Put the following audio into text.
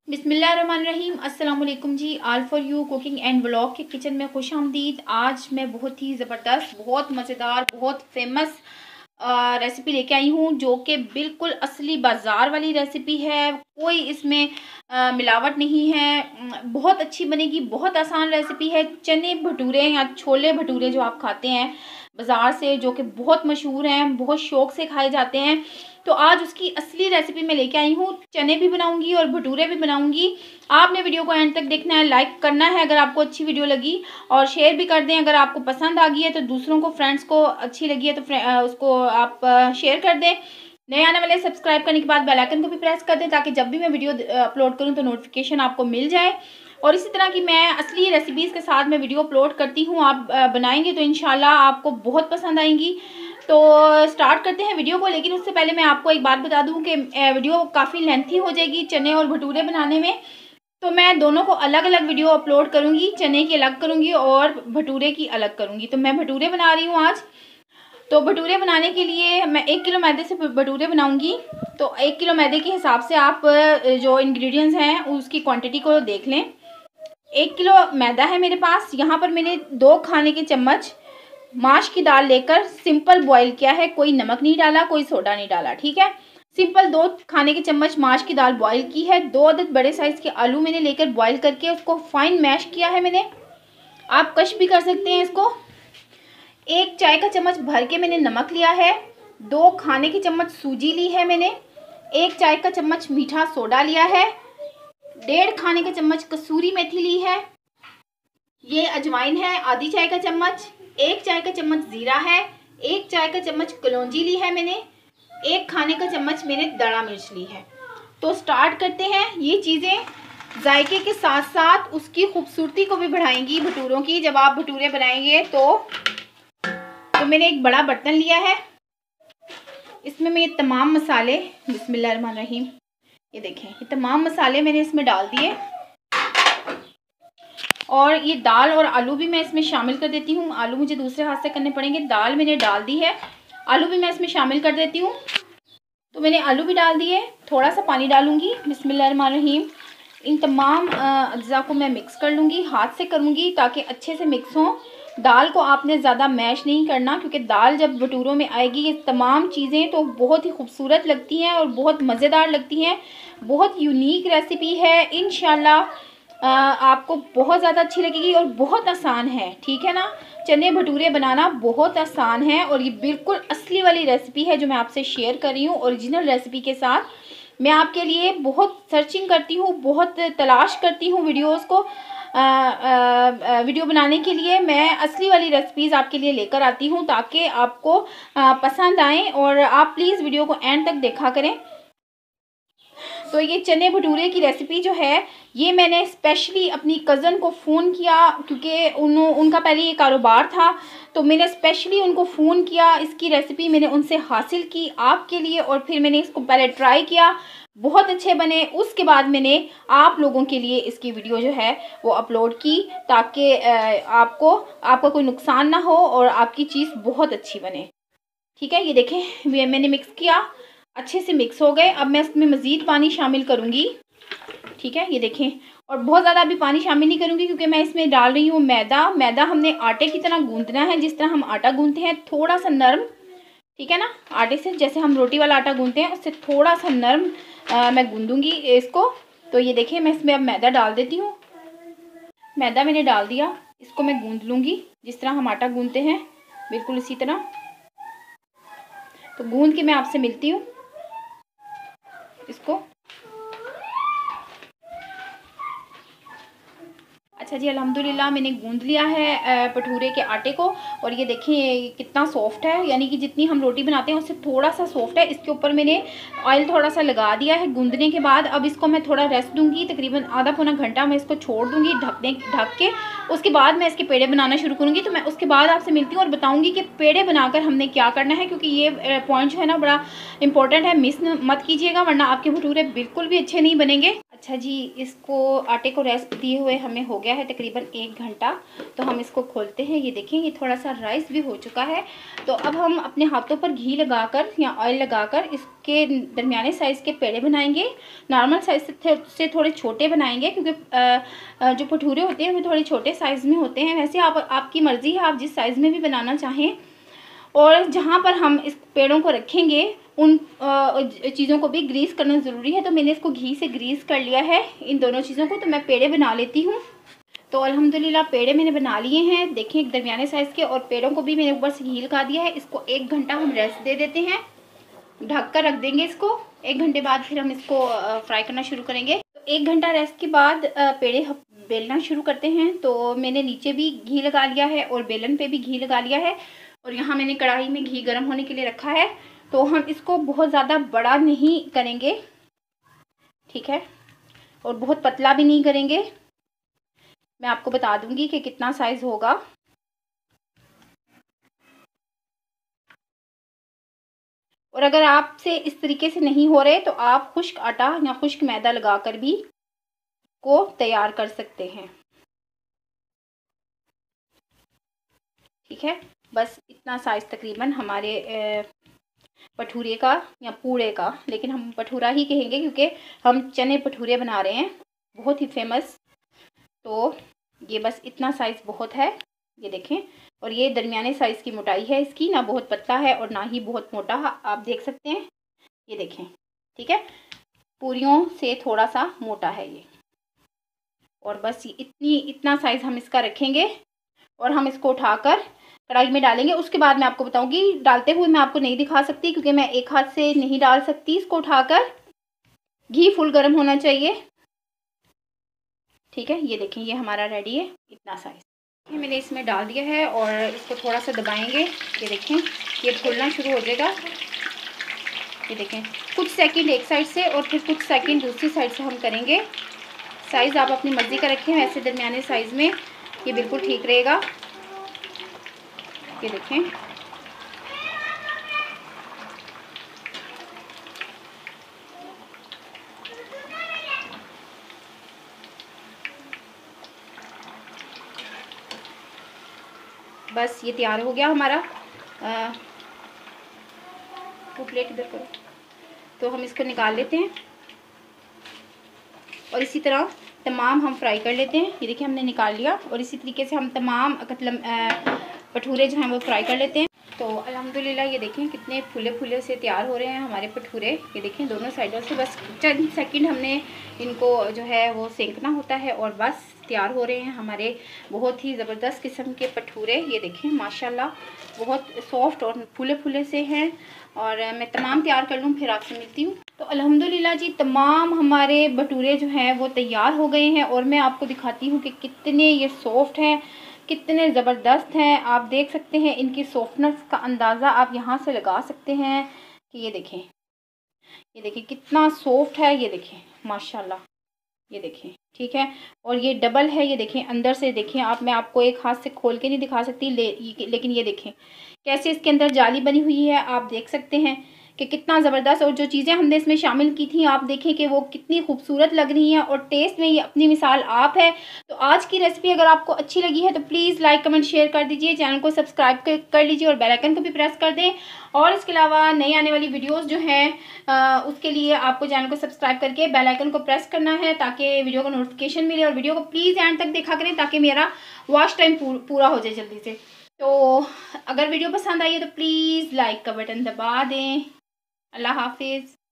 बिस्मिल्लाहिर्रहमानिर्रहीम। अस्सलाम वालेकुम जी। All for you cooking and vlog के किचन में खुश आमदीद। आज मैं बहुत ही ज़बरदस्त, बहुत मज़ेदार, बहुत फेमस रेसिपी लेके आई हूँ, जो कि बिल्कुल असली बाज़ार वाली रेसिपी है। कोई इसमें मिलावट नहीं है। बहुत अच्छी बनेगी, बहुत आसान रेसिपी है। चने भटूरे या छोले भटूरे जो आप खाते हैं बाज़ार से, जो कि बहुत मशहूर हैं, बहुत शौक़ से खाए जाते हैं, तो आज उसकी असली रेसिपी मैं लेके आई हूँ। चने भी बनाऊंगी और भटूरे भी बनाऊंगी। आपने वीडियो को एंड तक देखना है, लाइक करना है अगर आपको अच्छी वीडियो लगी, और शेयर भी कर दें अगर आपको पसंद आ गई है, तो दूसरों को, फ्रेंड्स को अच्छी लगी है तो उसको आप शेयर कर दें। नए आने वाले सब्सक्राइब करने के बाद बेल आइकन को भी प्रेस कर दें, ताकि जब भी मैं वीडियो अपलोड करूँ तो नोटिफिकेशन आपको मिल जाए। और इसी तरह की मैं असली रेसिपीज़ के साथ मैं वीडियो अपलोड करती हूँ। आप बनाएंगे तो इंशाल्लाह आपको बहुत पसंद आएंगी। तो स्टार्ट करते हैं वीडियो को। लेकिन उससे पहले मैं आपको एक बात बता दूं कि वीडियो काफ़ी लेंथी हो जाएगी चने और भटूरे बनाने में, तो मैं दोनों को अलग अलग वीडियो अपलोड करूंगी। चने की अलग करूंगी और भटूरे की अलग करूंगी। तो मैं भटूरे बना रही हूँ आज। तो भटूरे बनाने के लिए मैं 1 किलो मैदे से भटूरे बनाऊंगी। तो 1 किलो मैदे के हिसाब से आप जो इंग्रेडिएंट्स हैं उसकी क्वांटिटी को देख लें। 1 किलो मैदा है मेरे पास। यहाँ पर मैंने 2 खाने के चम्मच माश की दाल लेकर सिंपल बॉईल किया है। कोई नमक नहीं डाला, कोई सोडा नहीं डाला, ठीक है। सिंपल 2 खाने के चम्मच माश की दाल बॉईल की है। 2 अदद बड़े साइज के आलू मैंने लेकर बॉईल करके उसको फाइन मैश किया है मैंने। आप कश भी कर सकते हैं इसको। 1 चाय का चम्मच भर के मैंने नमक लिया है। 2 खाने के चम्मच सूजी ली है मैंने। 1 चाय का चम्मच मीठा सोडा लिया है। 1.5 खाने का चम्मच कसूरी मेथी ली है। ये अजवाइन है, आधी चाय का चम्मच। 1 चाय का चम्मच जीरा है। 1 चाय का चम्मच कलौंजी ली है मैंने। 1 खाने का चम्मच मैंने दड़ा मिर्च ली है। तो स्टार्ट करते हैं। ये चीज़ें जायके के साथ साथ उसकी खूबसूरती को भी बढ़ाएंगी भटूरों की। जब आप भटूरे बनाएंगे तो मैंने एक बड़ा बर्तन लिया है। इसमें मैं ये तमाम मसाले, बिस्मिल्लाहिर्रहमानिर्रहीम, ये देखें, ये तमाम मसाले मैंने इसमें डाल दिए। और ये दाल और आलू भी मैं इसमें शामिल कर देती हूँ। आलू मुझे दूसरे हाथ से करने पड़ेंगे। दाल मैंने डाल दी है, आलू भी मैं इसमें शामिल कर देती हूँ। तो मैंने आलू भी डाल दिए। थोड़ा सा पानी डालूंगी, बिस्मिल्लाहिर्रहमानिर्रहीम। इन तमाम अज्जा को मैं मिक्स कर लूँगी, हाथ से करूँगी ताकि अच्छे से मिक्स हों। दाल को आपने ज़्यादा मैश नहीं करना, क्योंकि दाल जब भटूरों में आएगी ये तमाम चीज़ें तो बहुत ही खूबसूरत लगती हैं और बहुत मज़ेदार लगती हैं। बहुत यूनिक रेसिपी है। इंशाल्लाह आपको बहुत ज़्यादा अच्छी लगेगी और बहुत आसान है, ठीक है ना। चने भटूरे बनाना बहुत आसान है और ये बिल्कुल असली वाली रेसिपी है जो मैं आपसे शेयर कर रही हूँ, ओरिजिनल रेसिपी के साथ। मैं आपके लिए बहुत सर्चिंग करती हूँ, बहुत तलाश करती हूँ वीडियोस को। वीडियो बनाने के लिए मैं असली वाली रेसिपीज़ आपके लिए लेकर आती हूँ, ताकि आपको पसंद आए। और आप प्लीज़ वीडियो को एंड तक देखा करें। तो ये चने भटूरे की रेसिपी जो है, ये मैंने स्पेशली अपनी कज़न को फ़ोन किया, क्योंकि उनका पहले ये कारोबार था, तो मैंने स्पेशली उनको फ़ोन किया। इसकी रेसिपी मैंने उनसे हासिल की आपके लिए, और फिर मैंने इसको पहले ट्राई किया, बहुत अच्छे बने। उसके बाद मैंने आप लोगों के लिए इसकी वीडियो जो है वो अपलोड की, ताकि आपका कोई नुकसान ना हो और आपकी चीज़ बहुत अच्छी बने, ठीक है। ये देखें, मैंने मिक्स किया, अच्छे से मिक्स हो गए। अब मैं इसमें मज़ीद पानी शामिल करूँगी, ठीक है। ये देखें, और बहुत ज़्यादा अभी पानी शामिल नहीं करूँगी, क्योंकि मैं इसमें डाल रही हूँ मैदा। मैदा हमने आटे की तरह गूंदना है, जिस तरह हम आटा गूंदते हैं, थोड़ा सा नरम, ठीक है ना। आटे से जैसे हम रोटी वाला आटा गूंदते हैं उससे थोड़ा सा नरम मैं गूंदूँगी इसको। तो ये देखिए, मैं इसमें अब मैदा डाल देती हूँ। मैदा मैंने डाल दिया, इसको मैं गूंद लूँगी जिस तरह हम आटा गूंदते हैं, बिल्कुल इसी तरह। तो गूंद के मैं आपसे मिलती हूँ इसको। अच्छा जी, अल्हम्दुलिल्लाह मैंने गूंद लिया है भटूरे के आटे को। और ये देखिए कितना सॉफ्ट है, यानी कि जितनी हम रोटी बनाते हैं उससे थोड़ा सा सॉफ्ट है। इसके ऊपर मैंने ऑयल थोड़ा सा लगा दिया है गूंदने के बाद। अब इसको मैं थोड़ा रेस्ट दूंगी, तकरीबन आधा पौना घंटा मैं इसको छोड़ दूंगी ढक के। उसके बाद मैं इसके पेड़े बनाना शुरू करूँगी। तो मैं उसके बाद आपसे मिलती हूँ और बताऊँगी कि पेड़े बनाकर हमने क्या करना है, क्योंकि ये पॉइंट जो है ना बड़ा इंपॉर्टेंट है, मिस मत कीजिएगा, वरना आपके भटूरे बिल्कुल भी अच्छे नहीं बनेंगे। अच्छा जी, इसको आटे को रेस्ट दिए हुए हमें हो गया है तकरीबन 1 घंटा। तो हम इसको खोलते हैं। ये देखें, ये थोड़ा सा राइस भी हो चुका है। तो अब हम अपने हाथों पर घी लगाकर या ऑयल लगाकर इसके दरमियाने साइज़ के पेड़े बनाएंगे। नॉर्मल साइज़ से थोड़े छोटे बनाएंगे, क्योंकि जो भटूरे होते हैं वो थोड़े छोटे साइज़ में होते हैं। वैसे आपकी मर्ज़ी है, आप जिस साइज़ में भी बनाना चाहें। और जहाँ पर हम इस पेड़ों को रखेंगे उन चीज़ों को भी ग्रीस करना ज़रूरी है। तो मैंने इसको घी से ग्रीस कर लिया है इन दोनों चीज़ों को। तो मैं पेड़े बना लेती हूँ। तो अल्हम्दुलिल्लाह पेड़े मैंने बना लिए हैं। देखें, एक दरमियाने साइज़ के। और पेड़ों को भी मैंने ऊपर से घी लगा दिया है। इसको 1 घंटा हम रेस्ट दे देते हैं, ढक कर रख देंगे इसको। 1 घंटे बाद फिर हम इसको फ्राई करना शुरू करेंगे। तो 1 घंटा रेस्ट के बाद पेड़े बेलना शुरू करते हैं। तो मैंने नीचे भी घी लगा लिया है और बेलन पे भी घी लगा लिया है। और यहाँ मैंने कढ़ाई में घी गर्म होने के लिए रखा है। तो हम इसको बहुत ज़्यादा बड़ा नहीं करेंगे, ठीक है, और बहुत पतला भी नहीं करेंगे। मैं आपको बता दूंगी कि कितना साइज़ होगा। और अगर आपसे इस तरीके से नहीं हो रहे तो आप खुश्क आटा या खुश्क मैदा लगाकर भी को तैयार कर सकते हैं, ठीक है। बस इतना साइज़ तकरीबन हमारे भटूरे का या पूड़े का, लेकिन हम भटूरा ही कहेंगे क्योंकि हम चने भटूरे बना रहे हैं, बहुत ही फेमस। तो ये बस इतना साइज़ बहुत है, ये देखें। और ये दरमियाने साइज़ की मोटाई है इसकी, ना बहुत पतला है और ना ही बहुत मोटा, आप देख सकते हैं। ये देखें, ठीक है, पूरियों से थोड़ा सा मोटा है ये। और बस इतना साइज़ हम इसका रखेंगे और हम इसको उठाकर कढ़ाई में डालेंगे। उसके बाद मैं आपको बताऊंगी, डालते हुए मैं आपको नहीं दिखा सकती क्योंकि मैं एक हाथ से नहीं डाल सकती। इसको उठाकर घी फुल गर्म होना चाहिए, ठीक है। ये देखें, ये हमारा रेडी है, इतना साइज़ ये मैंने इसमें डाल दिया है। और इसको थोड़ा सा दबाएंगे। ये देखें, ये फूलना शुरू हो जाएगा। ये देखें, कुछ सेकंड एक साइड से और फिर कुछ सेकंड दूसरी साइड से हम करेंगे। साइज़ आप अपनी मर्ज़ी का रखें, वैसे दरमियाने साइज़ में ये बिल्कुल ठीक रहेगा। ये देखें, बस ये तैयार हो गया हमारा। वो प्लेट इधर करो। तो हम इसको निकाल लेते हैं और इसी तरह तमाम हम फ्राई कर लेते हैं। ये देखिए, हमने निकाल लिया। और इसी तरीके से हम तमाम भटूरे जो हैं वो फ्राई कर लेते हैं। तो अल्हम्दुलिल्लाह ये देखें कितने फूले फूले से तैयार हो रहे हैं हमारे भटूरे। ये देखें, दोनों साइडों से बस चंद सेकंड हमने इनको जो है वो सेंकना होता है और बस तैयार हो रहे हैं हमारे बहुत ही ज़बरदस्त किस्म के भटूरे। ये देखें, माशाल्लाह बहुत सॉफ्ट और फूले फूले से हैं। और मैं तमाम तैयार कर लूँ फिर आपसे मिलती हूँ। तो अल्हम्दुलिल्लाह जी, तमाम हमारे भटूरे जो हैं वो तैयार हो गए हैं। और मैं आपको दिखाती हूँ कि कितने ये सॉफ्ट हैं, कितने ज़बरदस्त हैं। आप देख सकते हैं, इनकी सॉफ्टनेस का अंदाज़ा आप यहाँ से लगा सकते हैं कि ये देखें कितना सॉफ्ट है। ये देखें माशाल्लाह, ये देखें, ठीक है। और ये डबल है। ये देखें अंदर से, देखें आप, मैं आपको एक हाथ से खोल के नहीं दिखा सकती लेकिन ये देखें कैसे इसके अंदर जाली बनी हुई है। आप देख सकते हैं कि कितना ज़बरदस्त। और जो चीज़ें हमने इसमें शामिल की थी आप देखें कि वो कितनी खूबसूरत लग रही हैं। और टेस्ट में ये अपनी मिसाल आप है। तो आज की रेसिपी अगर आपको अच्छी लगी है तो प्लीज़ लाइक कमेंट शेयर कर दीजिए, चैनल को सब्सक्राइब कर लीजिए और बेल आइकन को भी प्रेस कर दें। और इसके अलावा नई आने वाली वीडियोज़ जो हैं उसके लिए आपको चैनल को सब्सक्राइब करके बेल आइकन को प्रेस करना है ताकि वीडियो को नोटिफिकेशन मिले। और वीडियो को प्लीज़ एंड तक देखा करें ताकि मेरा वॉच टाइम पूरा हो जाए जल्दी से। तो अगर वीडियो पसंद आई है तो प्लीज़ लाइक का बटन दबा दें। अल्लाह हाफिज़।